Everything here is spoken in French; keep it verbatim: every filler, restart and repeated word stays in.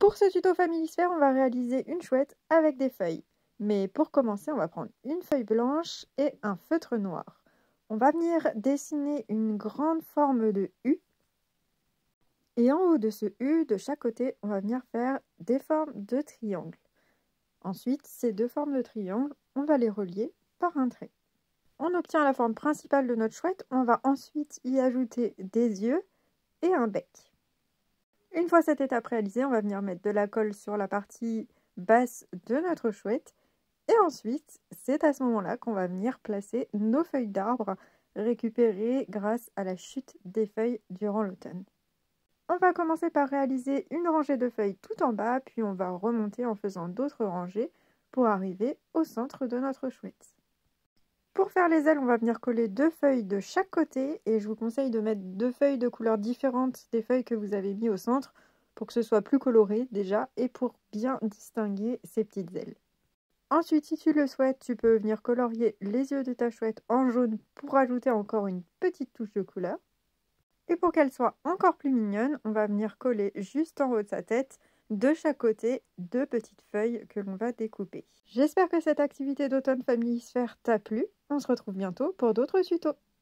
Pour ce tuto Familisphère, on va réaliser une chouette avec des feuilles. Mais pour commencer, on va prendre une feuille blanche et un feutre noir. On va venir dessiner une grande forme de U. Et en haut de ce U, de chaque côté, on va venir faire des formes de triangle. Ensuite, ces deux formes de triangle, on va les relier par un trait. On obtient la forme principale de notre chouette. On va ensuite y ajouter des yeux et un bec. Une fois cette étape réalisée, on va venir mettre de la colle sur la partie basse de notre chouette. Et ensuite, c'est à ce moment-là qu'on va venir placer nos feuilles d'arbre récupérées grâce à la chute des feuilles durant l'automne. On va commencer par réaliser une rangée de feuilles tout en bas, puis on va remonter en faisant d'autres rangées pour arriver au centre de notre chouette. Pour faire les ailes, on va venir coller deux feuilles de chaque côté et je vous conseille de mettre deux feuilles de couleurs différentes des feuilles que vous avez mis au centre pour que ce soit plus coloré déjà et pour bien distinguer ces petites ailes. Ensuite, si tu le souhaites, tu peux venir colorier les yeux de ta chouette en jaune pour ajouter encore une petite touche de couleur. Et pour qu'elle soit encore plus mignonne, on va venir coller juste en haut de sa tête, de chaque côté, deux petites feuilles que l'on va découper. J'espère que cette activité d'automne Familisphère t'a plu. On se retrouve bientôt pour d'autres tutos.